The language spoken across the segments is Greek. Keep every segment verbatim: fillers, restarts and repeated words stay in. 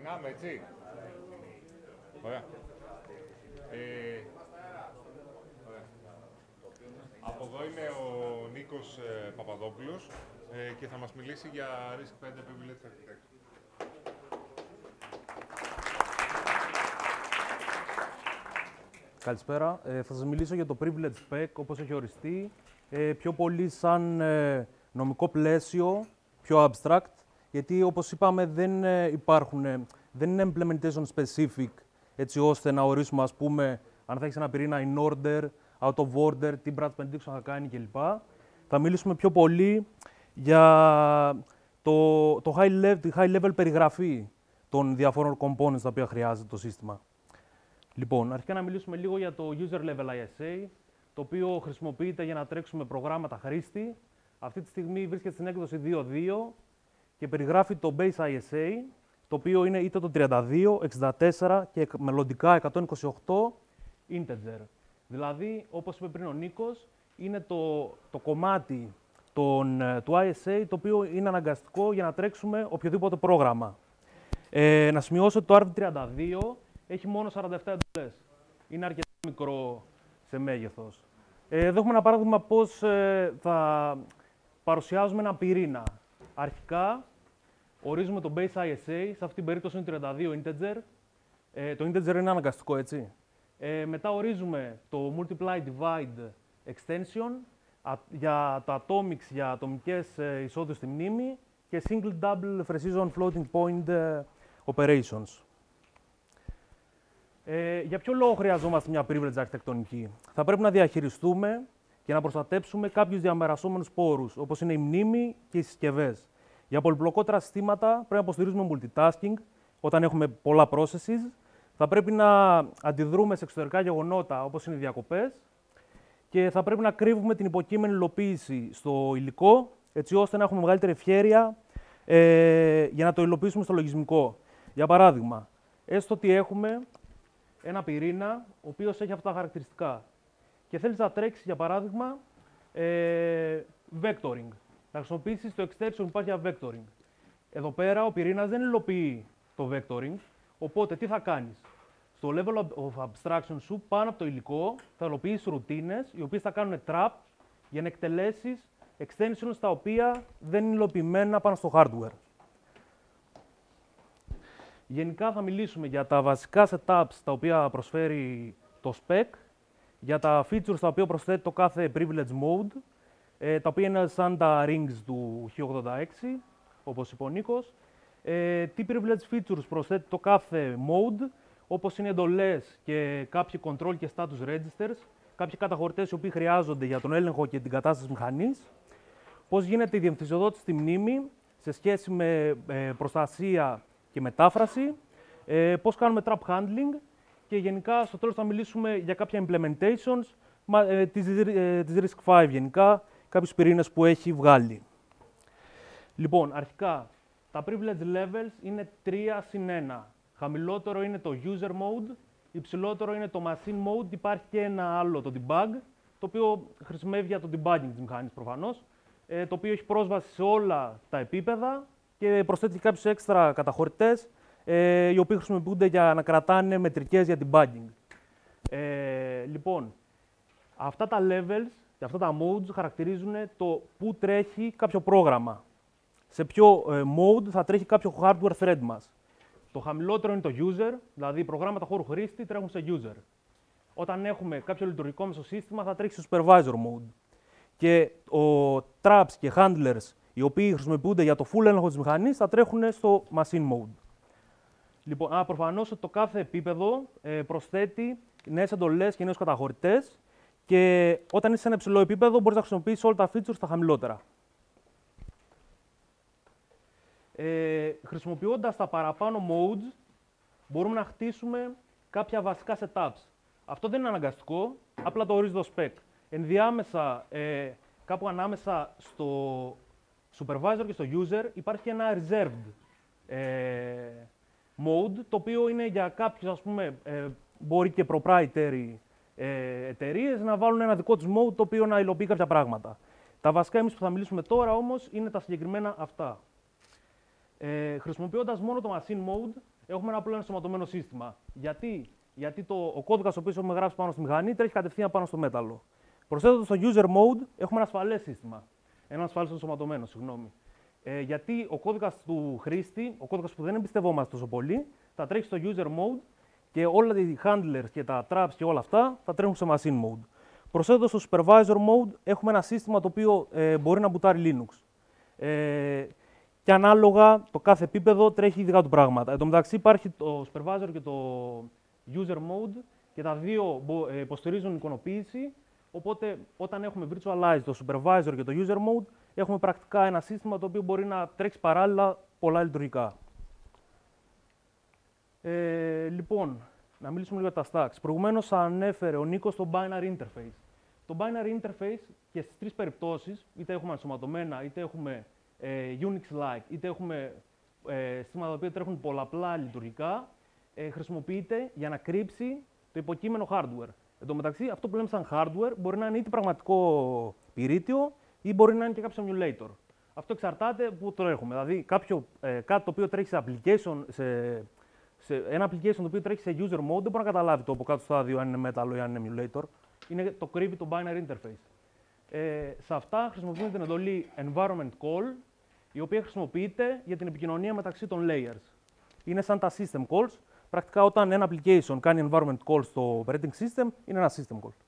Ξεκινάμε, έτσι. Ωραία. Ε, ωραία. Από εδώ είναι ο Νίκος ε, Παπαδόπουλος ε, και θα μας μιλήσει για Risk πέντε Privileged Architecture. Καλησπέρα. Ε, θα σας μιλήσω για το Privilege Spec, όπως έχει οριστεί, ε, πιο πολύ σαν ε, νομικό πλαίσιο, πιο abstract, γιατί όπως είπαμε δεν ε, υπάρχουν, ε, δεν είναι implementation specific, έτσι ώστε να ορίσουμε, ας πούμε, αν θα έχεις ένα πυρήνα in order, out of order, τι branch prediction θα κάνει κλπ. Θα μιλήσουμε πιο πολύ για το, το high level, τη high level περιγραφή των διαφόρων components τα οποία χρειάζεται το σύστημα. Λοιπόν, αρχικά να μιλήσουμε λίγο για το User Level άι ες έι, το οποίο χρησιμοποιείται για να τρέξουμε προγράμματα χρήστη. Αυτή τη στιγμή βρίσκεται στην έκδοση δύο punto δύο και περιγράφει το Base άι ες έι, το οποίο είναι είτε το τριάντα δύο, εξήντα τέσσερα και μελλοντικά εκατόν είκοσι οκτώ integer. Δηλαδή, όπως είπε πριν ο Νίκος, είναι το, το κομμάτι των, του άι ες έι το οποίο είναι αναγκαστικό για να τρέξουμε οποιοδήποτε πρόγραμμα. Ε, να σημειώσω ότι το αρ τριάντα δύο έχει μόνο σαράντα επτά εντολές. Είναι αρκετά μικρό σε μέγεθος. Ε, εδώ έχουμε ένα παράδειγμα πώς ε, θα παρουσιάζουμε ένα πυρήνα. Αρχικά, ορίζουμε το base άι ες έι, σε αυτήν την περίπτωση είναι τριάντα δύο integer. Ε, το integer είναι αναγκαστικό, έτσι. Ε, μετά ορίζουμε το multiply divide extension α, για τα atomics, για ατομικές ε, εισόδους στη μνήμη και single double precision floating point ε, operations. Ε, για ποιο λόγο χρειαζόμαστε μια privileged αρχιτεκτονική? Θα πρέπει να διαχειριστούμε και να προστατέψουμε κάποιους διαμερασσόμενους πόρους, όπως είναι η μνήμη και οι συσκευές. Για πολυπλοκότερα συστήματα πρέπει να υποστηρίζουμε multitasking, όταν έχουμε πολλά processes. Θα πρέπει να αντιδρούμε σε εξωτερικά γεγονότα, όπως είναι οι διακοπές. Και θα πρέπει να κρύβουμε την υποκείμενη υλοποίηση στο υλικό, έτσι ώστε να έχουμε μεγαλύτερη ευχέρεια ε, για να το υλοποιήσουμε στο λογισμικό. Για παράδειγμα, έστω ότι έχουμε ένα πυρήνα, ο οποίος έχει αυτά τα χαρακτηριστικά. Και θέλεις να τρέξεις, για παράδειγμα, ε, vectoring. Να χρησιμοποιήσεις το extension που υπάρχει για vectoring. Εδώ πέρα ο πυρήνας δεν υλοποιεί το vectoring, οπότε τι θα κάνεις? Στο level of abstraction σου, πάνω από το υλικό, θα υλοποιήσεις ρουτίνες, οι οποίες θα κάνουν trap για να εκτελέσεις extensions τα οποία δεν είναι υλοποιημένα πάνω στο hardware. Γενικά θα μιλήσουμε για τα βασικά setups τα οποία προσφέρει το spec, για τα features τα οποία προσθέτει το κάθε privilege mode, ε, τα οποία είναι σαν τα rings του χ ογδόντα έξι, όπως είπε ο Νίκος. Ε, τι privilege features προσθέτει το κάθε mode, όπως είναι εντολές και κάποιοι control και status registers, κάποιοι καταχωρητές οι οποίοι χρειάζονται για τον έλεγχο και την κατάσταση μηχανής. Πώς γίνεται η διεμφυσιοδότηση στη μνήμη σε σχέση με ε, προστασία και μετάφραση, ε, πώς κάνουμε trap handling και γενικά στο τέλος θα μιλήσουμε για κάποια implementations ε, της, ε, της Risk πέντε γενικά, κάποιους πυρήνες που έχει βγάλει. Λοιπόν, αρχικά, τα privilege levels είναι τρία συν ένα. Χαμηλότερο είναι το user mode, υψηλότερο είναι το machine mode, υπάρχει και ένα άλλο, το debug, το οποίο χρησιμεύει για το debugging της μηχανής προφανώς, ε, το οποίο έχει πρόσβαση σε όλα τα επίπεδα και προσθέτει κάποιους έξτρα καταχωρητές, ε, οι οποίοι χρησιμοποιούνται για να κρατάνε μετρικές για debugging. Ε, λοιπόν, αυτά τα levels και αυτά τα modes χαρακτηρίζουν το πού τρέχει κάποιο πρόγραμμα. Σε ποιο ε, mode θα τρέχει κάποιο hardware thread μας. Το χαμηλότερο είναι το user, δηλαδή προγράμματα χώρου χρήστη τρέχουν σε user. Όταν έχουμε κάποιο λειτουργικό μεσοσύστημα θα τρέχει σε supervisor mode. Και ο traps και handlers, οι οποίοι χρησιμοποιούνται για το full έλεγχο της μηχανής, θα τρέχουν στο machine mode. Λοιπόν, α, προφανώς το κάθε επίπεδο ε, προσθέτει νέες εντολές και νέους καταχωρητές και όταν είσαι σε ένα υψηλό επίπεδο μπορείς να χρησιμοποιήσεις όλα τα features στα χαμηλότερα. Ε, χρησιμοποιώντας τα παραπάνω modes, μπορούμε να χτίσουμε κάποια βασικά setups. Αυτό δεν είναι αναγκαστικό, απλά το ορίζει το spec. Ενδιάμεσα, ε, κάπου ανάμεσα στο supervisor και στο user υπάρχει ένα reserved ε, mode, το οποίο είναι για κάποιους, ας πούμε, ε, μπορεί και proprietary ε, εταιρείες να βάλουν ένα δικό τους mode, το οποίο να υλοποιεί κάποια πράγματα. Τα βασικά εμείς που θα μιλήσουμε τώρα όμως είναι τα συγκεκριμένα αυτά. Ε, χρησιμοποιώντας μόνο το machine mode, έχουμε ένα απλό ενσωματωμένο σύστημα. Γιατί, Γιατί το, ο κώδικας ο οποίος έχουμε γράψει πάνω στη μηχανή τρέχει κατευθείαν πάνω στο μέταλλο. Προσθέτοντας στο user mode, έχουμε ένα ασφαλές σύστημα. Ένα ασφαλές ενσωματωμένο, συγγνώμη. Ε, γιατί ο κώδικας του χρήστη, ο κώδικας που δεν εμπιστευόμαστε τόσο πολύ, θα τρέχει στο user mode και όλα οι handlers και τα traps και όλα αυτά θα τρέχουν σε machine mode. Προσθέτοντας στο supervisor mode, έχουμε ένα σύστημα το οποίο ε, μπορεί να μπουτάρει Linux. Ε, και ανάλογα το κάθε επίπεδο τρέχει ειδικά του πράγματα. Εν τω μεταξύ υπάρχει το supervisor και το user mode και τα δύο ε, υποστηρίζουν εικονοποίηση. Οπότε όταν έχουμε virtualize το supervisor και το user mode, έχουμε πρακτικά ένα σύστημα το οποίο μπορεί να τρέξει παράλληλα πολλά λειτουργικά. Ε, λοιπόν, να μιλήσουμε λίγο για τα stacks. Προηγουμένως ανέφερε ο Νίκος το binary interface. Το binary interface και στις τρεις περιπτώσεις, είτε έχουμε ενσωματωμένα, είτε έχουμε ε, Unix-like, είτε έχουμε ε, συστήματα τα οποία τρέχουν πολλαπλά λειτουργικά, ε, χρησιμοποιείται για να κρύψει το υποκείμενο hardware. Εν τω μεταξύ, αυτό που λέμε σαν hardware μπορεί να είναι είτε πραγματικό πυρίτιο ή μπορεί να είναι και κάποιο emulator. Αυτό εξαρτάται που το έχουμε. Δηλαδή, κάποιο, ε, κάτι το οποίο τρέχει σε application, σε, σε, ένα application το οποίο τρέχει σε user mode δεν μπορεί να καταλάβει το από κάτω στάδιο αν είναι metal ή αν είναι emulator. Είναι το κρύβει το binary interface. Ε, σε αυτά χρησιμοποιούμε την εντολή environment call, η οποία χρησιμοποιείται για την επικοινωνία μεταξύ των layers. Είναι σαν τα system calls. Πρακτικά, όταν ένα application κάνει environment call στο operating system, είναι ένα system call.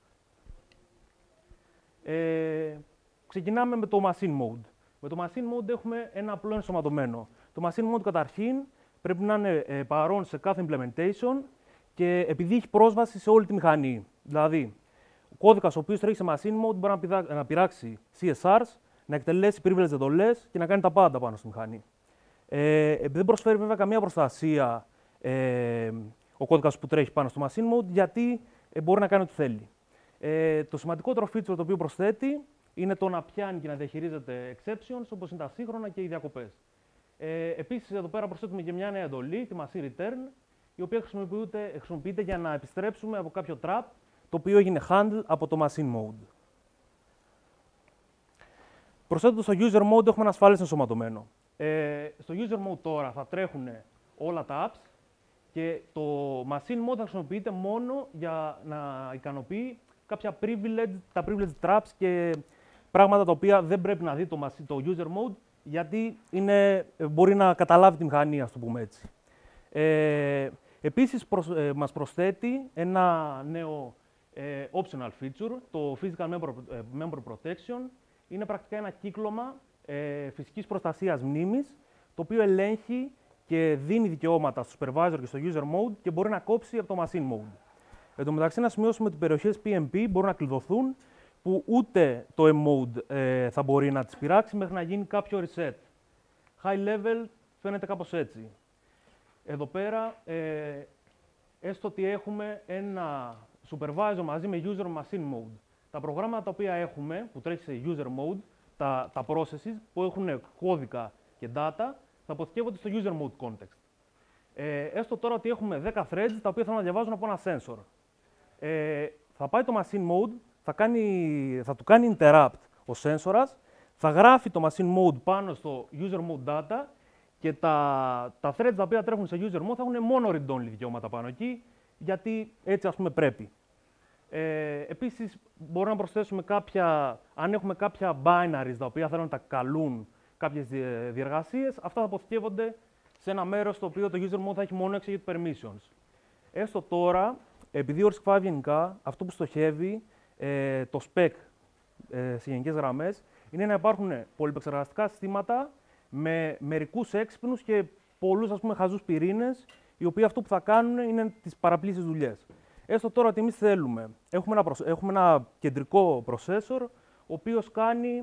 Ε, ξεκινάμε με το machine mode. Με το machine mode έχουμε ένα απλό ενσωματωμένο. Το machine mode καταρχήν πρέπει να είναι ε, παρόν σε κάθε implementation και επειδή έχει πρόσβαση σε όλη τη μηχανή. Δηλαδή, ο κώδικας ο οποίος τρέχει σε machine mode μπορεί να, να πειράξει σι ες αρς, να εκτελέσει privileged εντολές και να κάνει τα πάντα πάνω στη μηχανή. Ε, επειδή δεν προσφέρει βέβαια καμία προστασία ε, ο κώδικας που τρέχει πάνω στο machine mode, γιατί ε, μπορεί να κάνει ό,τι θέλει. Ε, το σημαντικότερο feature το οποίο προσθέτει είναι το να πιάνει και να διαχειρίζεται exceptions, όπως είναι τα σύγχρονα και οι διακοπές. Ε, επίσης, εδώ πέρα προσθέτουμε και μια νέα εντολή, τη machine return, η οποία χρησιμοποιείται, χρησιμοποιείται για να επιστρέψουμε από κάποιο trap, το οποίο έγινε handle από το machine mode. Προσθέτοντας στο user mode, έχουμε ένα ασφαλές ενσωματωμένο. Ε, στο user mode τώρα θα τρέχουν όλα τα apps και το machine mode θα χρησιμοποιείται μόνο για να ικανοποιεί κάποια privilege, τα privileged traps και πράγματα τα οποία δεν πρέπει να δει το, το user mode, γιατί είναι, μπορεί να καταλάβει τη μηχανή, ας το πούμε έτσι. Ε, επίσης, προσ, ε, μας προσθέτει ένα νέο ε, optional feature, το Physical Member, ε, member Protection. Είναι πρακτικά ένα κύκλωμα ε, φυσικής προστασίας μνήμης, το οποίο ελέγχει και δίνει δικαιώματα στο supervisor και στο user mode και μπορεί να κόψει από το machine mode. Εν τω μεταξύ, να σημειώσουμε ότι οι περιοχές πι εμ πι μπορούν να κλειδωθούν, που ούτε το M-Mode ε, θα μπορεί να τις πειράξει μέχρι να γίνει κάποιο reset. High level φαίνεται κάπως έτσι. Εδώ πέρα, ε, έστω ότι έχουμε ένα supervisor μαζί με user machine mode. Τα προγράμματα τα οποία έχουμε, που τρέχει σε user mode, τα, τα processes που έχουν κώδικα και data, θα αποθηκεύονται στο user mode context. Ε, έστω τώρα ότι έχουμε δέκα threads τα οποία θέλουν να διαβάζουν από ένα sensor. Ε, θα πάει το machine mode, θα, κάνει, θα του κάνει interrupt ο sensor, θα γράφει το machine mode πάνω στο user mode data και τα, τα threads τα οποία τρέχουν σε user mode θα έχουν μόνο read-only δικαιώματα πάνω εκεί, γιατί έτσι ας πούμε πρέπει. Ε, επίσης, μπορούμε να προσθέσουμε κάποια, αν έχουμε κάποια binaries τα οποία θέλουν να τα καλούν κάποιες διεργασίες, αυτά θα αποθηκεύονται σε ένα μέρος στο οποίο το user mode θα έχει μόνο execute permissions. Έστω τώρα, επειδή ο αρ άι σκ φάιβ γενικά, αυτό που στοχεύει ε, το spec ε, σε γενικές γραμμές, είναι να υπάρχουν πολυεπεξεργαστικά συστήματα με μερικούς έξυπνους και πολλούς ας πούμε χαζούς πυρήνες, οι οποίοι αυτό που θα κάνουν είναι τις παραπλήσεις δουλειές. Έστω τώρα ότι εμείς θέλουμε, έχουμε ένα, προσ... έχουμε ένα κεντρικό processor, ο οποίος κάνει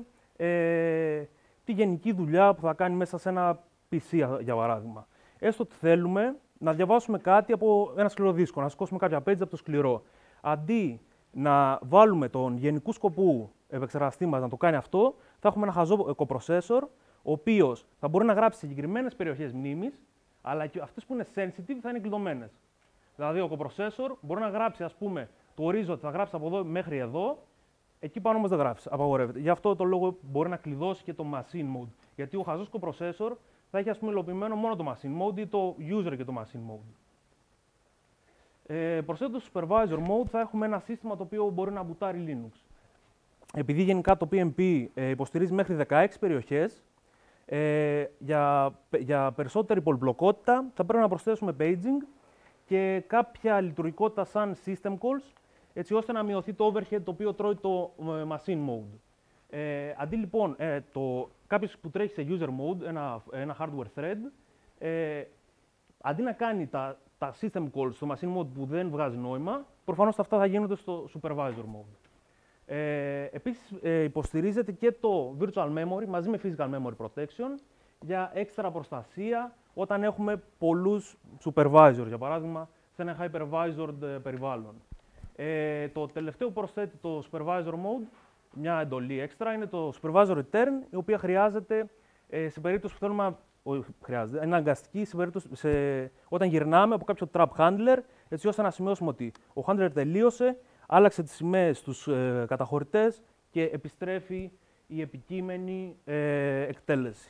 ε, τη γενική δουλειά που θα κάνει μέσα σε ένα πι σι, για παράδειγμα. Έστω ότι θέλουμε να διαβάσουμε κάτι από ένα σκληρό δίσκο, να σηκώσουμε κάποια pages από το σκληρό. Αντί να βάλουμε τον γενικού σκοπού επεξεργαστή μας να το κάνει αυτό, θα έχουμε ένα χαζό coprocessor, ο οποίος θα μπορεί να γράψει συγκεκριμένες περιοχές μνήμης, αλλά και αυτές που είναι sensitive θα είναι κλειδωμένες. Δηλαδή, ο coprocessor μπορεί να γράψει, ας πούμε, το ορίζω ότι θα γράψει από εδώ μέχρι εδώ, εκεί πάνω όμως δεν γράφει, απαγορεύεται. Γι' αυτό το λόγο μπορεί να κλειδώσει και το machine mode. Γιατί ο χαζός coprocessor θα έχει ας πούμε υλοποιημένο μόνο το machine mode ή το user και το machine mode. Ε, προσθέτοντας το supervisor mode θα έχουμε ένα σύστημα το οποίο μπορεί να μπουτάρει Linux. Επειδή γενικά το πι εμ πι ε, υποστηρίζει μέχρι δεκαέξι περιοχές, ε, για, για περισσότερη πολυπλοκότητα θα πρέπει να προσθέσουμε paging και κάποια λειτουργικότητα σαν system calls, έτσι ώστε να μειωθεί το overhead το οποίο τρώει το ε, machine mode. Ε, αντί λοιπόν, ε, το, κάποιος που τρέχει σε user mode, ένα, ένα hardware thread, ε, αντί να κάνει τα, τα system calls στο machine mode που δεν βγάζει νόημα, προφανώς αυτά θα γίνονται στο supervisor mode. Ε, επίσης, ε, υποστηρίζεται και το virtual memory μαζί με physical memory protection για έξτρα προστασία όταν έχουμε πολλούς supervisors, για παράδειγμα, σε ένα hypervisor περιβάλλον. Ε, το τελευταίο που προσθέτει το supervisor mode, μια εντολή έξτρα, είναι το supervisor return, η οποία χρειάζεται ε, σε περίπτωση που θέλουμε, όχι χρειάζεται, είναι αναγκαστική σε περίπτωση, σε, όταν γυρνάμε από κάποιο trap handler, έτσι ώστε να σημειώσουμε ότι ο handler τελείωσε, άλλαξε τις σημαίες στους ε, καταχωρητές και επιστρέφει η επικείμενη ε, εκτέλεση.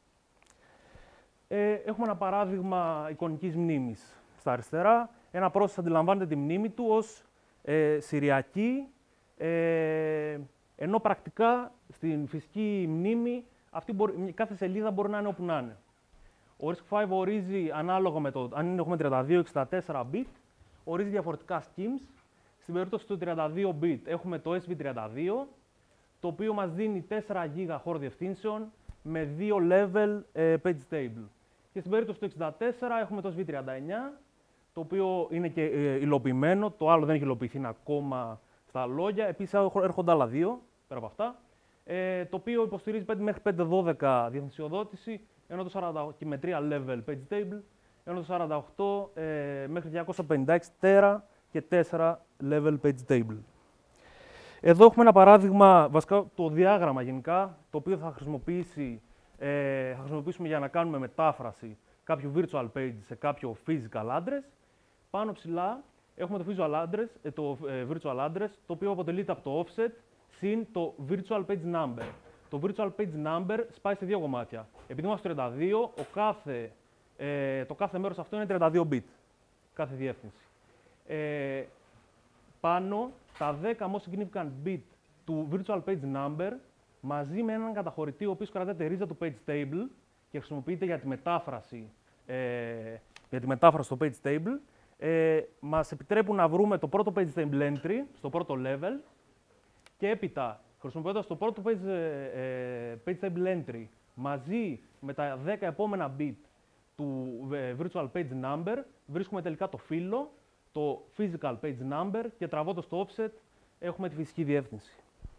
Ε, έχουμε ένα παράδειγμα εικονικής μνήμης στα αριστερά. Ένα process αντιλαμβάνεται τη μνήμη του ως ε, σηριακή, ε, ενώ πρακτικά στην φυσική μνήμη αυτή μπορεί, κάθε σελίδα μπορεί να είναι όπου να είναι. Ο αρ άι σκ φάιβ ορίζει ανάλογα με το, αν έχουμε τριάντα δύο εξήντα τέσσερα bit, ορίζει διαφορετικά schemes. Στην περίπτωση του τριάντα δύο bit έχουμε το ες βι τριάντα δύο, το οποίο μας δίνει τέσσερα γίγα χώρο διευθύνσεων με δύο level ε, page table. Και στην περίπτωση του εξήντα τέσσερα έχουμε το ες βι τριάντα εννιά, το οποίο είναι και ε, υλοποιημένο, το άλλο δεν έχει υλοποιηθεί ακόμα στα λόγια. Επίσης έρχονται άλλα δύο, πέρα από αυτά, ε, το οποίο υποστηρίζει πέντε μέχρι πεντακόσια δώδεκα διευθυνσιοδότηση, ενώ το σαράντα και με τρία level page table, ενώ το σαράντα οκτώ ε, μέχρι διακόσια πενήντα έξι τέρα και τέσσερα level page table. Εδώ έχουμε ένα παράδειγμα, βασικά το διάγραμμα γενικά, το οποίο θα, χρησιμοποιήσει, ε, θα χρησιμοποιήσουμε για να κάνουμε μετάφραση κάποιου virtual page σε κάποιο physical address. Πάνω ψηλά έχουμε το, visual address, ε, το ε, virtual address, το οποίο αποτελείται από το offset συν το virtual page number. Το virtual page number σπάει σε δύο κομμάτια. Επειδή είμαστε τριάντα δύο, ο κάθε, ε, το κάθε μέρος αυτό είναι τριάντα δύο bit, κάθε διεύθυνση. Ε, πάνω τα δέκα most significant bit του virtual page number μαζί με έναν καταχωρητή ο οποίος κρατάει τη ρίζα του page table και χρησιμοποιείται για τη μετάφραση, ε, για τη μετάφραση στο page table, ε, μας επιτρέπουν να βρούμε το πρώτο page table entry στο πρώτο level και έπειτα, χρησιμοποιώντας το πρώτο page, ε, page table entry μαζί με τα δέκα επόμενα bit του ε, virtual page number, βρίσκουμε τελικά το φύλλο, το physical page number και τραβώντας το offset έχουμε τη φυσική διεύθυνση.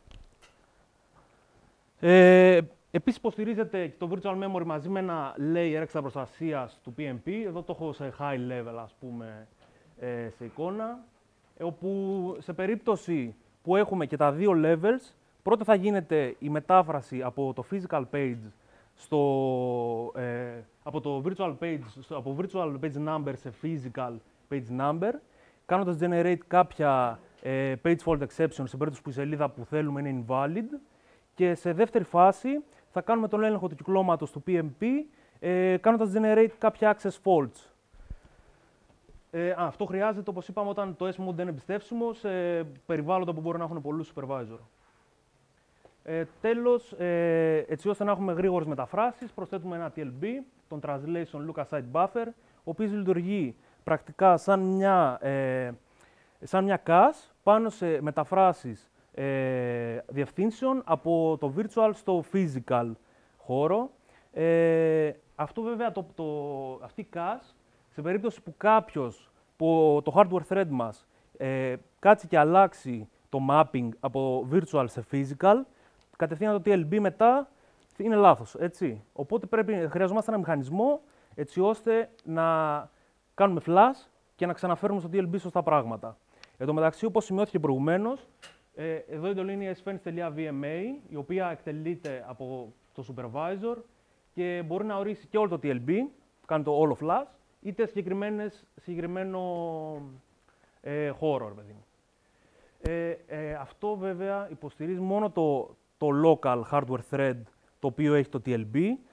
Ε, επίσης υποστηρίζεται το virtual memory μαζί με ένα layer έξτρα προστασίας του πι εμ πι. Εδώ το έχω σε high level, ας πούμε, ε, σε εικόνα, όπου σε περίπτωση που έχουμε και τα δύο levels, πρώτα θα γίνεται η μετάφραση από το physical page στο, ε, από το virtual page, στο, από virtual page number σε physical page number, κάνοντας generate κάποια ε, page fault exception σε περίπτωση που η σελίδα που θέλουμε είναι invalid, και σε δεύτερη φάση θα κάνουμε τον έλεγχο του κυκλώματος του πι εμ πι, ε, κάνοντας generate κάποια access faults. Ε, α, αυτό χρειάζεται, όπως είπαμε, όταν το S-mode δεν είναι εμπιστεύσιμο σε περιβάλλοντα που μπορεί να έχουν πολλούς supervisor. Ε, τέλος, ε, έτσι ώστε να έχουμε γρήγορες μεταφράσεις, προσθέτουμε ένα τι ελ μπι, τον Translation Look Aside Buffer, ο οποίος λειτουργεί πρακτικά σαν μια, ε, σαν μια cache πάνω σε μεταφράσεις ε, διευθύνσεων από το virtual στο physical χώρο. Ε, αυτό βέβαια, το, το, αυτή η cache, σε περίπτωση που κάποιος, που το hardware thread μας, ε, κάτσει και αλλάξει το mapping από virtual σε physical, κατευθείαν το τι ελ μπι μετά είναι λάθος, έτσι. Οπότε πρέπει, χρειαζόμαστε ένα μηχανισμό έτσι ώστε να κάνουμε flash και να ξαναφέρουμε στο τι ελ μπι σωστά πράγματα. Εν τω μεταξύ, όπως σημειώθηκε προηγουμένως, ε, εδώ η εντολή είναι η sfenix.vma, η οποία εκτελείται από το supervisor και μπορεί να ορίσει και όλο το τι ελ μπι, κάνει το όλο flash, είτε συγκεκριμένο ε, χώρο, ρε παιδί μου. Ε, ε, αυτό βέβαια υποστηρίζει μόνο το, το local hardware thread το οποίο έχει το τι ελ μπι.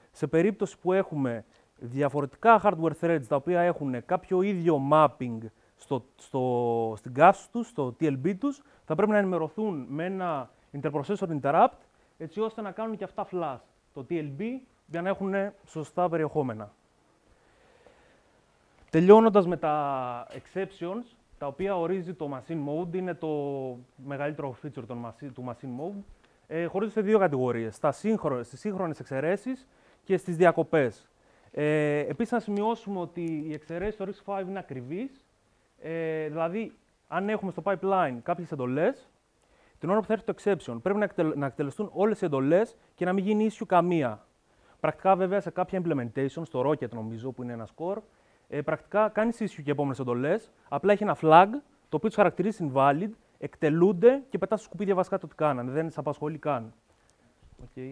σε περίπτωση που έχουμε διαφορετικά hardware threads τα οποία έχουν κάποιο ίδιο mapping στο, στο, στην καύση τους, στο τι ελ μπι τους, θα πρέπει να ενημερωθούν με ένα interprocessor interrupt, έτσι ώστε να κάνουν και αυτά flash το τι ελ μπι για να έχουν σωστά περιεχόμενα. Τελειώνοντας με τα exceptions, τα οποία ορίζει το machine mode, είναι το μεγαλύτερο feature του machine mode, ε, χωρίζεται σε δύο κατηγορίες, στα σύγχρο, στις σύγχρονες εξαιρέσεις και στις διακοπές. Ε, επίσης, να σημειώσουμε ότι οι εξαιρέσεις στο RISC-V είναι ακριβείς, ε, δηλαδή, αν έχουμε στο pipeline κάποιες εντολές, την ώρα που θα έρθει το exception, πρέπει να, εκτελ, να εκτελεστούν όλες οι εντολές και να μην γίνει issue καμία. Πρακτικά, βέβαια, σε κάποια implementation, στο Rocket νομίζω, που είναι ένα core, ε, πρακτικά κάνει issue και επόμενες εντολές, απλά έχει ένα flag, το οποίο τους χαρακτηρίζει invalid, εκτελούνται και πετά στο σκουπίδια βασικά το τι κάνανε. Δεν σε απασχολεί καν. Okay.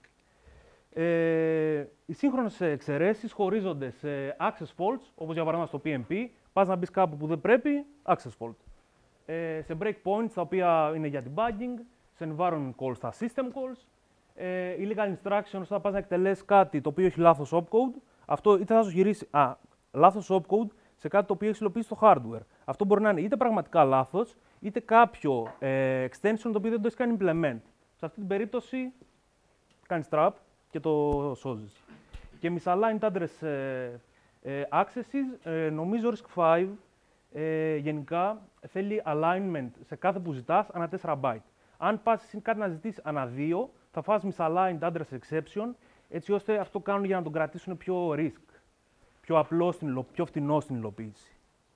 Ε, οι σύγχρονες εξαιρέσεις χωρίζονται σε access faults, όπως για παράδειγμα στο πι εμ πι, πας να μπεις κάπου που δεν πρέπει, access fault. Ε, σε breakpoints, τα οποία είναι για debugging, σε environment calls, στα system calls, ε, illegal instructions, όταν πας να εκτελέσεις κάτι το οποίο έχει λάθος opcode, αυτό είτε θα σου γυρίσει, α, λάθος opcode σε κάτι το οποίο έχει υλοποιήσει στο hardware. Αυτό μπορεί να είναι είτε πραγματικά λάθος, είτε κάποιο ε, extension το οποίο δεν το έχει κάνει implement. Σε αυτή την περίπτωση, κάνεις trap και το σώζεις. Και misaligned address ε, ε, accesses, ε, νομίζω RISC-V ε, γενικά θέλει alignment σε κάθε που ζητάς ανά τέσσερα byte. Αν πας κάτι να ζητήσεις ανά δύο, θα φας misaligned address exception, έτσι ώστε αυτό κάνουν για να τον κρατήσουν πιο risk, πιο απλό, στην, πιο φτηνό στην υλοποίηση.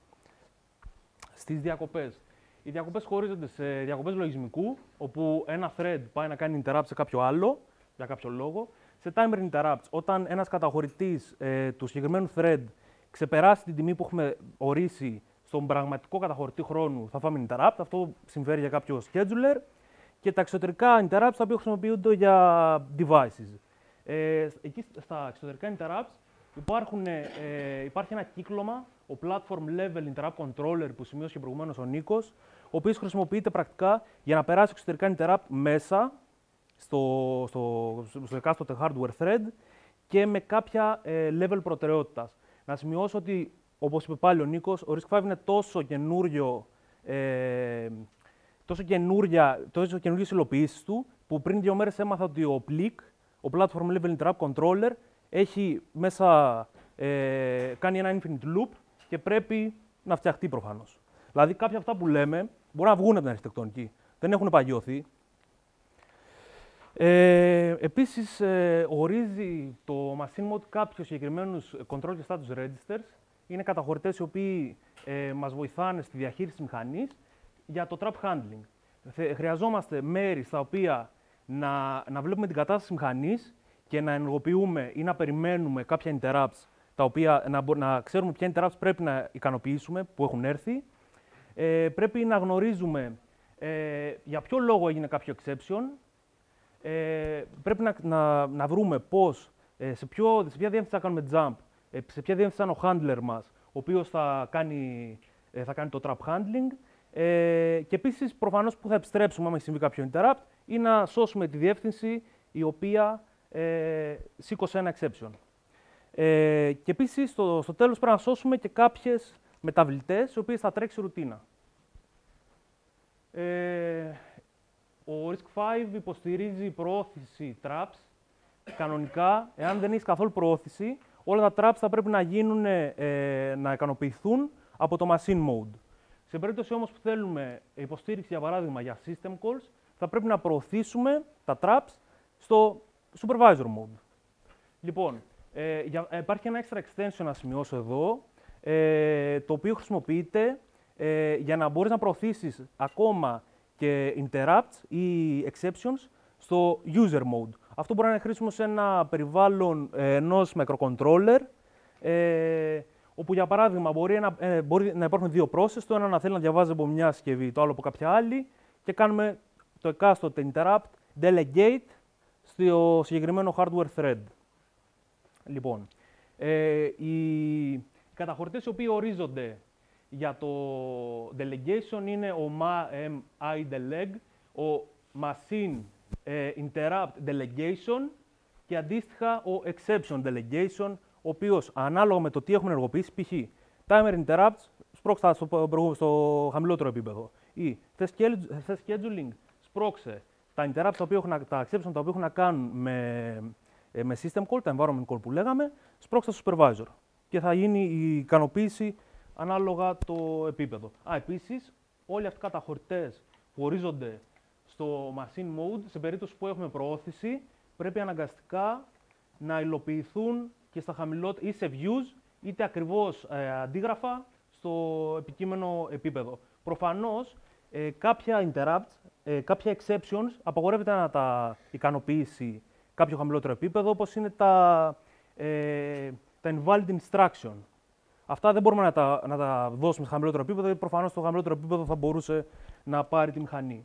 Στις διακοπές. Οι διακοπές χωρίζονται σε διακοπές λογισμικού, όπου ένα thread πάει να κάνει interrupt σε κάποιο άλλο, για κάποιο λόγο. Σε timer interrupts, όταν ένας καταχωρητής ε, του συγκεκριμένου thread ξεπεράσει την τιμή που έχουμε ορίσει στον πραγματικό καταχωρητή χρόνου, θα φάμε interrupt. Αυτό συμφέρει για κάποιο scheduler. Και τα εξωτερικά interrupts, τα οποία χρησιμοποιούνται για devices. Ε, εκεί στα εξωτερικά interrupts υπάρχουν, ε, υπάρχει ένα κύκλωμα, ο Platform Level Interrupt Controller, που σημείωσε και προηγουμένως ο Νίκος, ο οποίος χρησιμοποιείται πρακτικά για να περάσει εξωτερικά interrupt μέσα στο, στο, στο εκάστοτε hardware thread και με κάποια ε, level προτεραιότητας. Να σημειώσω ότι, όπως είπε πάλι ο Νίκος, ο RISC-V είναι τόσο καινούριο, ε, τόσο καινούρια, τόσο καινούριες υλοποιήσεις του, που πριν δύο μέρες έμαθα ότι ο πλικ, ο Platform Level Interrupt Controller, έχει μέσα, ε, κάνει ένα infinite loop και πρέπει να φτιαχτεί προφανώς. Δηλαδή, κάποια αυτά που λέμε μπορεί να βγουν από την αρχιτεκτονική. Δεν έχουν παγιωθεί. Ε, επίσης, ε, ορίζει το machine mode κάποιους συγκεκριμένους control και status registers. Είναι καταχωρητές οι οποίοι ε, μας βοηθάνε στη διαχείριση της μηχανής για το trap handling. Χρειαζόμαστε μέρη στα οποία να, να βλέπουμε την κατάσταση της μηχανής και να ενεργοποιούμε ή να περιμένουμε κάποια interrupts, τα οποία, να, να ξέρουμε ποια interrupts πρέπει να ικανοποιήσουμε, που έχουν έρθει. Ε, πρέπει να γνωρίζουμε ε, για ποιο λόγο έγινε κάποιο exception. Ε, πρέπει να, να, να βρούμε πώς, ε, σε, ποιο, σε ποια διεύθυνση θα κάνουμε jump, ε, σε ποια διεύθυνση θα είναι ο handler μας, ο οποίος θα κάνει, ε, θα κάνει το trap handling. Ε, και επίσης, προφανώς, που θα επιστρέψουμε άμα έχει συμβεί κάποιο interrupt ή να σώσουμε τη διεύθυνση η οποία ε, σήκωσε ένα exception. Ε, και επίσης, στο, στο τέλος πρέπει να σώσουμε και κάποιες μεταβλητές, οι οποίες θα τρέξει ρουτίνα. Ε, ο RISC-V υποστηρίζει προώθηση traps. Κανονικά, εάν δεν έχει καθόλου προώθηση, όλα τα traps θα πρέπει να γίνουν, ε, να ικανοποιηθούν από το machine mode. Σε περίπτωση όμως που θέλουμε υποστήριξη, για παράδειγμα, για system calls, θα πρέπει να προωθήσουμε τα traps στο supervisor mode. Λοιπόν, ε, για, ε, υπάρχει ένα extra extension να σημειώσω εδώ, ε, το οποίο χρησιμοποιείται ε, για να μπορείς να προωθήσεις ακόμα και interrupts ή exceptions στο user mode. Αυτό μπορεί να είναι χρήσιμο σε ένα περιβάλλον ε, ενός microcontroller, ε, όπου, για παράδειγμα, μπορεί, ένα, ε, μπορεί να υπάρχουν δύο process, το ένα να θέλει να διαβάζει από μια συσκευή, το άλλο από κάποια άλλη, και κάνουμε το εκάστοτε interrupt delegate στο συγκεκριμένο hardware thread. Λοιπόν, ε, οι καταχωρητές οι οποίοι ορίζονται για το delegation είναι ο ma-m-i-deleg, ο machine ε, interrupt delegation και αντίστοιχα ο exception delegation, ο οποίος ανάλογα με το τι έχουμε ενεργοποιήσει, π.χ. timer interrupts, σπρώξτε στο, στο χαμηλότερο επίπεδο. Ή θες scheduling, σπρώξε τα interrupts, τα, οποία έχουν, τα exception τα οποία έχουν να κάνουν με, με system call, τα environment call που λέγαμε, σπρώξτε στο supervisor. Και θα γίνει η ικανοποίηση ανάλογα το επίπεδο. Α, επίσης, όλοι αυτοί οι καταχωρητές που ορίζονται στο machine mode, σε περίπτωση που έχουμε προώθηση, πρέπει αναγκαστικά να υλοποιηθούν και στα χαμηλότερα, ή σε views, είτε ακριβώς ε, αντίγραφα στο επικείμενο επίπεδο. Προφανώς, ε, κάποια interrupts, ε, κάποια exceptions, απαγορεύεται να τα ικανοποιήσει κάποιο χαμηλότερο επίπεδο, όπως είναι τα, ε, τα invalid instruction. Αυτά δεν μπορούμε να τα, να τα δώσουμε σε χαμηλότερο επίπεδο, γιατί προφανώς στο χαμηλότερο επίπεδο θα μπορούσε να πάρει τη μηχανή.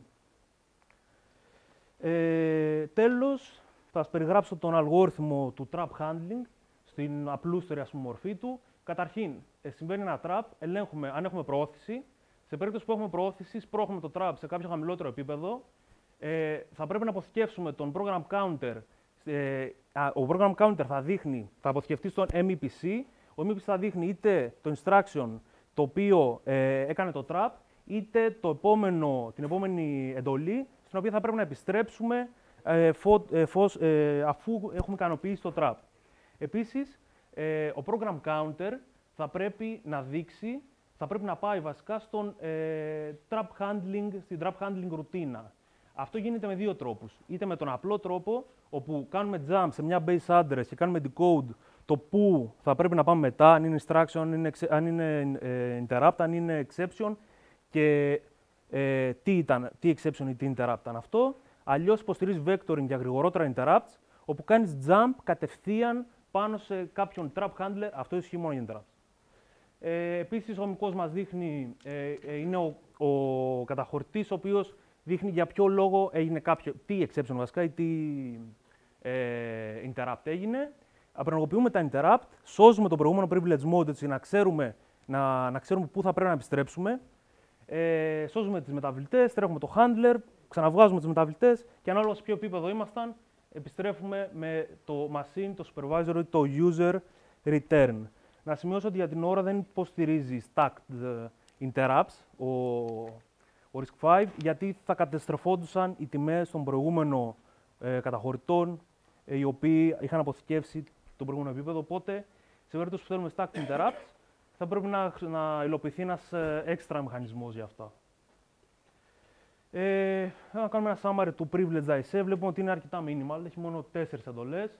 Ε, τέλος, θα σας περιγράψω τον αλγόριθμο του trap handling, στην απλούστερη ας πούμε, μορφή του. Καταρχήν, ε, συμβαίνει ένα trap, ελέγχουμε αν έχουμε προώθηση. Σε περίπτωση που έχουμε προώθηση, σπρώχνουμε το trap σε κάποιο χαμηλότερο επίπεδο. Ε, θα πρέπει να αποθηκεύσουμε τον program counter. Ε, α, ο program counter θα δείχνει, θα αποθηκευτεί στον εμ ι πι σι. Ο εμ ι πι σι θα δείχνει είτε το instruction το οποίο ε, έκανε το trap, είτε το επόμενο, την επόμενη εντολή, στην οποία θα πρέπει να επιστρέψουμε ε, φω, ε, φως, ε, αφού έχουμε ικανοποιήσει το trap. Επίσης, ε, ο program counter θα πρέπει να δείξει, θα πρέπει να πάει βασικά στον, ε, trap handling, στην trap handling ρουτίνα. Αυτό γίνεται με δύο τρόπους. Είτε με τον απλό τρόπο, όπου κάνουμε jump σε μια base address και κάνουμε decode το που θα πρέπει να πάμε μετά, αν είναι instruction, αν είναι, αν είναι ε, interrupt, αν είναι exception και ε, τι, ήταν, τι exception ή τι interrupt ήταν αυτό. Αλλιώς υποστηρίζει vectoring για γρηγορότερα interrupts, όπου κάνεις jump κατευθείαν πάνω σε κάποιον trap handler, αυτό ισχύει μόνο για interrupts. Ε, επίσης, ο ομικός μας δείχνει, ε, ε, είναι ο, ο καταχωρητής, ο οποίος δείχνει για ποιο λόγο έγινε κάποιο, τι exception βασικά ή τι ε, interrupt έγινε. Απενεργοποιούμε τα interrupt, σώζουμε το προηγούμενο privilege mode, έτσι να ξέρουμε, να, να ξέρουμε πού θα πρέπει να επιστρέψουμε. Ε, σώζουμε τις μεταβλητές, τρέχουμε το handler, ξαναβγάζουμε τις μεταβλητές και ανάλογα σε ποιο επίπεδο ήμασταν, επιστρέφουμε με το machine, το supervisor ή το user return. Να σημειώσω ότι για την ώρα δεν υποστηρίζει stacked interrupts ο, ο RISC πέντε, γιατί θα καταστρεφόντουσαν οι τιμές των προηγούμενων ε, καταχωρητών, ε, οι οποίοι είχαν αποθηκεύσει το προηγούμενο επίπεδο. Οπότε, σε περίπτωση που θέλουμε stacked interrupts, θα πρέπει να, να υλοποιηθεί ένας έξτρα μηχανισμός για αυτά. Ε, να κάνουμε ένα summary του privilege άι ες. Βλέπουμε ότι είναι αρκετά minimal, έχει μόνο τέσσερις εντολές.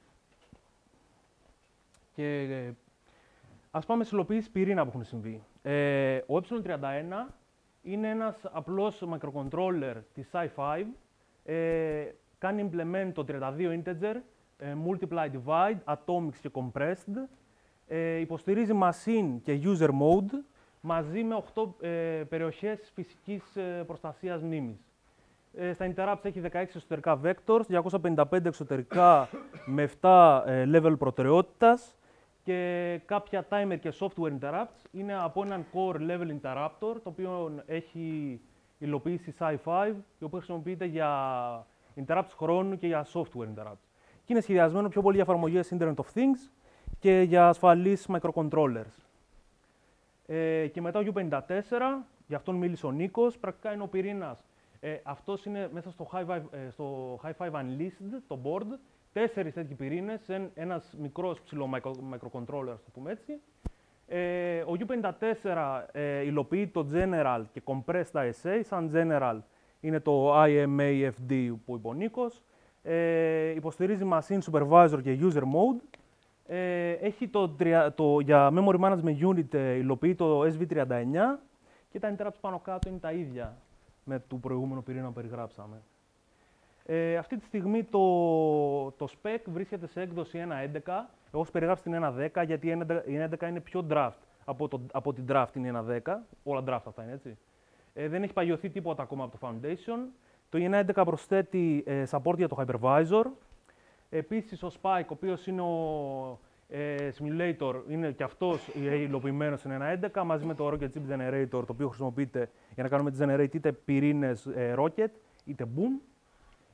Και ε, ας πάμε στις υλοποιήσεις πυρήνα που έχουν συμβεί. Ε, ο ε τριάντα ένα είναι ένας απλός microcontroller της άι φάιβ. Ε, κάνει implement το τριάντα δύο integer, ε, multiply, divide, atomics και compressed. Ε, υποστηρίζει machine και user mode μαζί με οκτώ ε, περιοχές φυσικής ε, προστασίας μνήμης. Ε, στα interrupts έχει δεκαέξι εσωτερικά vectors, διακόσια πενήντα πέντε εξωτερικά με επτά ε, level προτεραιότητας και κάποια timer και software interrupts. Είναι από έναν core level interrupter, το οποίο έχει υλοποιήσει άι φάιβ, το οποίο χρησιμοποιείται για interrupts χρόνου και για software interrupts. Και είναι σχεδιασμένο πιο πολύ για εφαρμογές Internet of Things και για ασφαλείς microcontrollers. Ε, και μετά ο γιου πενήντα τέσσερα, για αυτόν μίλησε ο Νίκος, πρακτικά είναι ο πυρήνας. Ε, αυτός είναι μέσα στο High Five, ε, στο High Five Unleashed, το board, τέσσερις τέτοιοι πυρήνες, ένας μικρός ψηλό microcontroller, ας το πούμε έτσι. Ε, ο γιου πενήντα τέσσερα ε, υλοποιεί το General και Compressed άι ες έι, σαν General είναι το άι εμ έι εφ ντι που είπε ο Νίκος. Ε, υποστηρίζει Machine Supervisor και User Mode. Ε, έχει το, το, για Memory Management Unit ε, υλοποιεί το ες βι τριάντα εννιά και τα interrupts πάνω κάτω είναι τα ίδια με το προηγούμενο πυρήνα που περιγράψαμε. Ε, αυτή τη στιγμή το, το spec βρίσκεται σε έκδοση ένα punto έντεκα. Εγώ σας περιγράψω την ένα punto δέκα γιατί η ένα punto έντεκα είναι πιο draft από, το, από την draft είναι ένα punto δέκα. Όλα draft αυτά είναι έτσι. Ε, δεν έχει παγιωθεί τίποτα ακόμα από το Foundation. Το ένα punto έντεκα προσθέτει ε, support για το Hypervisor. Επίσης, ο Spike, ο οποίος είναι ο ε, simulator, είναι και αυτός υλοποιημένος σε ένα punto έντεκα, μαζί με το Rocket Chip Generator, το οποίο χρησιμοποιείται για να κάνουμε generate είτε πυρήνες ε, Rocket, είτε Boom.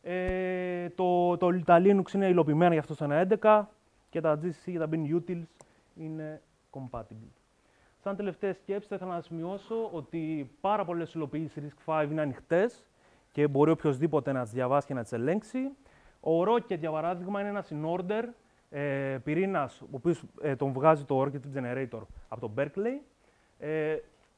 Ε, το, το, τα Linux είναι υλοποιημένα γι' αυτό στο ένα έντεκα και τα τζι σι σι και τα Bean Utils είναι compatible. Σαν τελευταία σκέψη, θα ήθελα να σημειώσω ότι πάρα πολλές υλοποιήσεις RISC-V είναι ανοιχτές και μπορεί οποιοδήποτε να τις διαβάσει και να τις ελέγξει. Ο Rocket, για παράδειγμα, είναι ένας in-order ε, πυρήνας, ο οποίος ε, τον βγάζει το Rocket Generator από το Berkeley. Ε,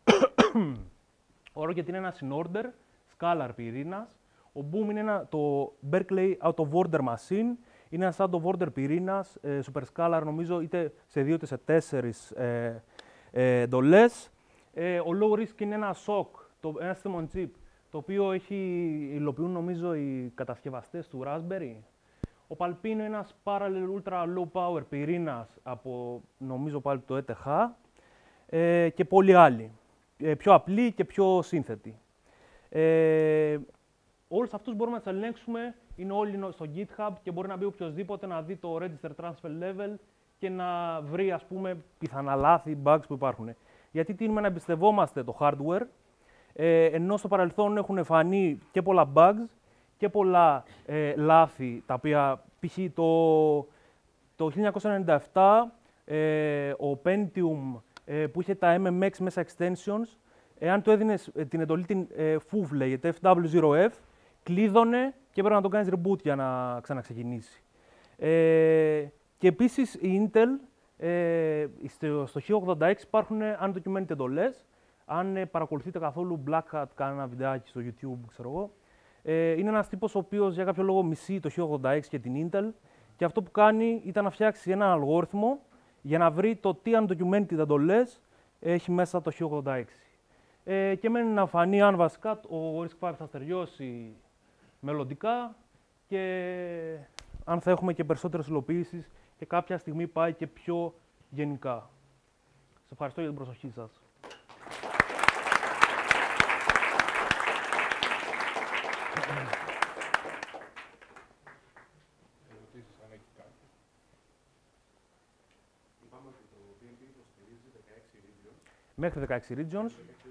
ο Rocket είναι ένας in-order, scalar πυρήνας. Ο Boom είναι ένα, το Berkeley Out of Order Machine. Είναι ένας out of order πυρήνας, ε, super scalar, νομίζω, είτε σε δύο είτε σε τέσσερις ε, ε, εντολές. Ε, ο Low Risk είναι ένα σοκ, το, ένα system on chip, το οποίο έχει, υλοποιούν, νομίζω, οι κατασκευαστές του Raspberry. Ο Palpino είναι ένας parallel ultra low power πυρήνας από, νομίζω, πάλι το ι τι έιτς ε, και πολλοί άλλοι. Ε, πιο απλοί και πιο σύνθετοι. Ε, όλους αυτούς μπορούμε να τους ελέγξουμε, είναι όλοι στο GitHub και μπορεί να μπει οποιοδήποτε να δει το register transfer level και να βρει, ας πούμε, πιθανά λάθη, bugs που υπάρχουν. Γιατί τείνουμε να εμπιστευόμαστε το hardware, ε, ενώ στο παρελθόν έχουν φανεί και πολλά bugs και πολλά ε, λάθη, τα οποία π.χ. το, το χίλια εννιακόσια ενενήντα επτά ε, ο Pentium ε, που είχε τα εμ εμ εξ μέσα extensions, εάν του έδινες ε, την εντολή την ε, εφ γιου βι, λέγεται εφ ντάμπλιου ζήρο εφ, κλείδωνε και έπρεπε να το κάνεις reboot για να ξαναξεκινήσει. Ε, και επίσης η Intel, ε, στο, στο χίλια ογδόντα έξι υπάρχουν undocumented εντολές. Αν ε, παρακολουθείτε καθόλου Black Hat, κάνα βιντεάκι στο YouTube, ξέρω εγώ, ε, είναι ένας τύπος ο οποίος για κάποιο λόγο μισεί το χίλια ογδόντα έξι και την Intel και αυτό που κάνει ήταν να φτιάξει έναν αλγόριθμο για να βρει το τι undocumented εντολές έχει μέσα το χίλια ογδόντα έξι. Ε, και μένει να φανεί αν βασικά ο RISC-V θα στεριώσει μελλοντικά και αν θα έχουμε και περισσότερες υλοποιήσεις και κάποια στιγμή πάει και πιο γενικά. Σας ευχαριστώ για την προσοχή σας. Μέχρι δεκαέξι regions.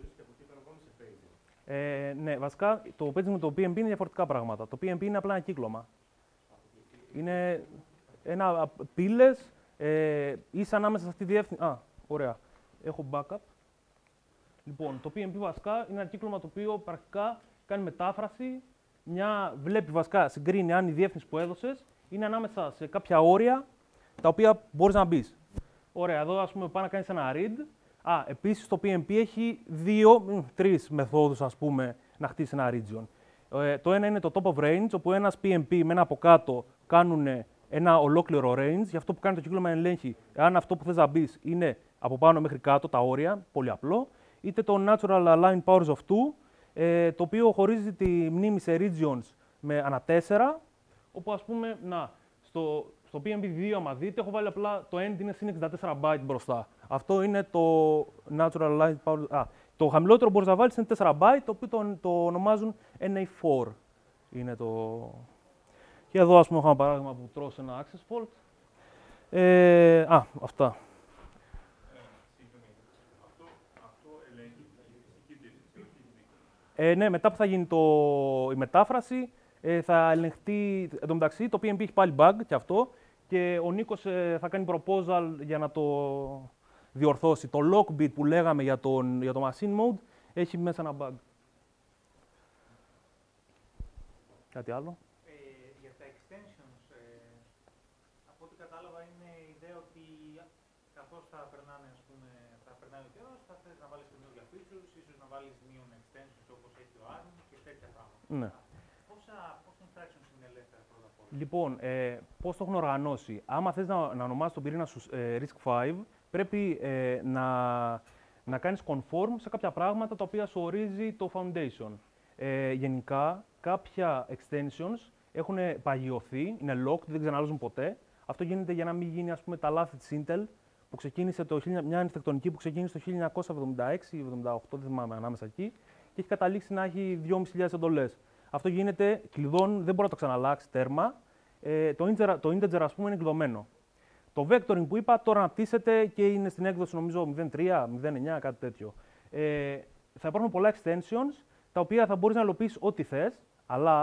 Ε, ναι, βασικά το paging με το πι εμ πι είναι διαφορετικά πράγματα. Το πι εμ πι είναι απλά ένα κύκλωμα. Είναι ένα πύλες, ε, είσαι ανάμεσα σε αυτή τη διεύθυνση. Α, ωραία. Έχω backup. Λοιπόν, το πι εμ πι βασικά είναι ένα κύκλωμα το οποίο πρακτικά κάνει μετάφραση. Μια, βλέπει βασικά, συγκρίνει αν η διεύθυνση που έδωσες είναι ανάμεσα σε κάποια όρια τα οποία μπορείς να μπεις. Ωραία, εδώ ας πούμε πάει να κάνεις ένα read. Α, επίσης το πι εμ πι έχει δύο, τρεις μεθόδους, ας πούμε, να χτίσει ένα region. Ε, το ένα είναι το top of range, όπου ένας πι εμ πι με ένα από κάτω κάνουν ένα ολόκληρο range. Γι' αυτό που κάνει το κύκλωμα ελέγχει, αν αυτό που θες να μπεις είναι από πάνω μέχρι κάτω, τα όρια, πολύ απλό. Είτε το natural align powers of two, ε, το οποίο χωρίζει τη μνήμη σε regions με ανά τέσσερα, όπου ας πούμε, να, στο, στο πι εμ πι δύο, άμα δείτε, έχω βάλει απλά το end είναι συν εξήντα τέσσερα byte μπροστά. Αυτό είναι το natural align powers. Α, το χαμηλότερο μπορείς να βάλεις είναι τέσσερα byte, το οποίο το, το ονομάζουν εν έι φορ. Είναι το... Και εδώ, ας πούμε, έχω ένα παράδειγμα που τρώω σε ένα access fault. Ε, α, αυτά. Ε, ναι, μετά που θα γίνει το, η μετάφραση, ε, θα ελεγχθεί. Εν τω μεταξύ, το πι εμ πι έχει πάλι bug και αυτό και ο Νίκος ε, θα κάνει proposal για να το διορθώσει. Το lockbit που λέγαμε για, τον, για το machine mode έχει μέσα ένα bug. Κάτι άλλο? Ε, για τα extensions, ε, από ό,τι κατάλαβα είναι η ιδέα ότι καθώς θα περνάνε, ας πούμε, θα περνάει ο καιρός, θα θες να βάλεις καινούργια features, ίσως να βάλεις μείον extensions όπως έχει ο άρμ και τέτοια πράγματα. Ναι. Πόσα, πόσα interactions είναι ελεύθερα πρώτα απ' όλα? Λοιπόν, ε, πώς το έχουν οργανώσει. Άμα θες να, να ονομάσεις τον πυρήνα σου ε, RISC-V, πρέπει ε, να, να κάνεις conform σε κάποια πράγματα τα οποία σου ορίζει το foundation. Ε, γενικά, κάποια extensions έχουν παγιωθεί, είναι locked, δεν ξαναλάζουν ποτέ. Αυτό γίνεται για να μην γίνει, ας πούμε, τα λάθη της Intel, που ξεκίνησε το, μια αρχιτεκτονική που ξεκίνησε το χίλια εννιακόσια εβδομήντα έξι εβδομήντα οκτώ, δεν θυμάμαι, ανάμεσα εκεί, και έχει καταλήξει να έχει δυόμισι χιλιάδες εντολές. Αυτό γίνεται κλειδών, δεν μπορεί να το ξαναλλάξει τέρμα. Ε, το, integer, το integer, ας πούμε, είναι κλειδωμένο. Το vectoring που είπα τώρα αναπτύσσεται και είναι στην έκδοση, νομίζω, μηδέν τρία, μηδέν εννιά, κάτι τέτοιο. Ε, θα υπάρχουν πολλά extensions, τα οποία θα μπορείς να υλοποιήσεις ό,τι θες, αλλά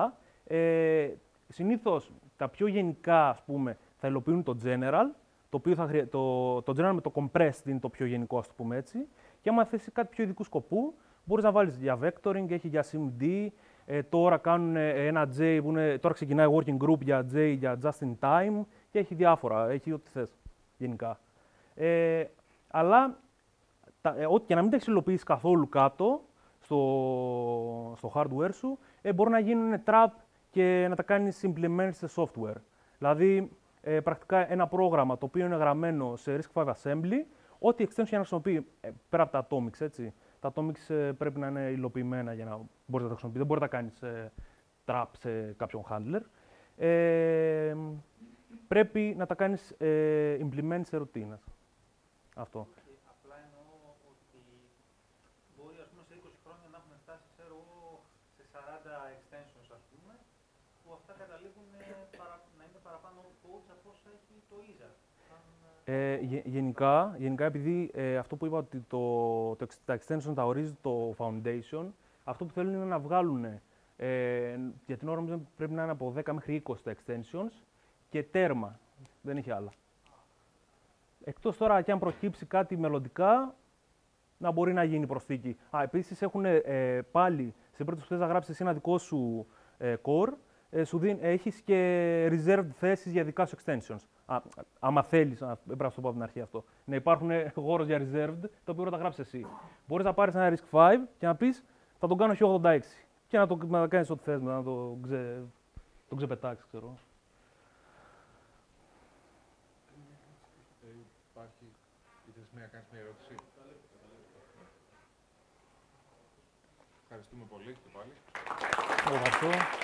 Ε, συνήθως τα πιο γενικά, ας πούμε, θα υλοποιούν το general, το, οποίο θα χρεια... το, το general με το compressed είναι το πιο γενικό, ας το πούμε έτσι. Και άμα θες κάτι πιο ειδικού σκοπού, μπορείς να βάλεις για vectoring, έχει για SIMD. Ε, τώρα κάνουν ένα J που είναι, τώρα ξεκινάει working group για J, για just in time και έχει διάφορα, έχει ό,τι θες γενικά. Ε, αλλά τα, ε, ό,τι και να μην τα έχεις υλοποιήσει καθόλου κάτω στο, στο hardware σου, ε, μπορεί να γίνουν trap και να τα κάνεις implement σε software. Δηλαδή, ε, πρακτικά ένα πρόγραμμα το οποίο είναι γραμμένο σε RISC φάιβ assembly, ό,τι extension να χρησιμοποιεί, ε, πέρα από τα atomics, έτσι. Τα atomics ε, πρέπει να είναι υλοποιημένα για να μπορείς να τα χρησιμοποιείς. Δεν μπορεί να τα κάνεις ε, trap σε κάποιον handler. Ε, πρέπει να τα κάνεις ε, implement σε ρουτίνας. Αυτό. Και απλά εννοώ ότι μπορεί ας πούμε, σε είκοσι χρόνια να έχουμε φτάσει ξέρω, σε σαράντα extensions ας πούμε, που αυτά καταλήγουν παρα, να είναι παραπάνω codes από όσα έχει το Isaac. Ε, γε, γενικά, γενικά, επειδή ε, αυτό που είπα ότι το, το, τα extension τα ορίζει το foundation, αυτό που θέλουν είναι να βγάλουν, ε, για την ώρα μου πρέπει να είναι από δέκα μέχρι είκοσι τα extensions και τέρμα, δεν έχει άλλα. Εκτός τώρα και αν προκύψει κάτι μελλοντικά, να μπορεί να γίνει προσθήκη. Α, επίσης έχουν ε, πάλι, σε περίπτωση που θες να γράψεις εσύ ένα δικό σου ε, core, ε, σου δίνει, έχεις και reserved θέσεις για δικά σου extensions. Α, άμα θέλεις, πρέπει να σου το πω από την αρχή αυτό. Να υπάρχουν χώρος για reserved, το οποίο μπορεί να τα γράψεις εσύ. Μπορείς να πάρεις ένα RISC φάιβ και να πεις, θα τον κάνω χ ογδόντα έξι. Και να το να κάνεις ό,τι θες, να το, ξε, το ξεπετάξεις, ξέρω. Ε, υπάρχει, ήθελες να κάνεις μια ερώτηση. Ευχαριστούμε πολύ και πάλι. Ευχαριστώ.